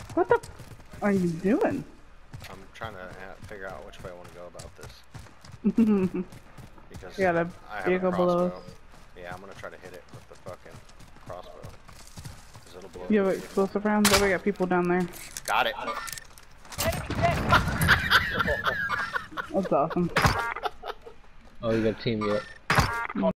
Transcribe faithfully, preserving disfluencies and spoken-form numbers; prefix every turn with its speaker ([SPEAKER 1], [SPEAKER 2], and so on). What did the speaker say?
[SPEAKER 1] What the f are you doing?
[SPEAKER 2] I'm trying to figure out which way I want to go about this. Because
[SPEAKER 1] you got a
[SPEAKER 2] I have
[SPEAKER 1] vehicle
[SPEAKER 2] a crossbow.
[SPEAKER 1] below.
[SPEAKER 2] Yeah, I'm gonna try to hit it with the fucking crossbow. Cause it'll blow.
[SPEAKER 1] You have explosive rounds? Oh, we got people down there.
[SPEAKER 2] Got it.
[SPEAKER 1] That's awesome.
[SPEAKER 3] Oh, you got a team yet?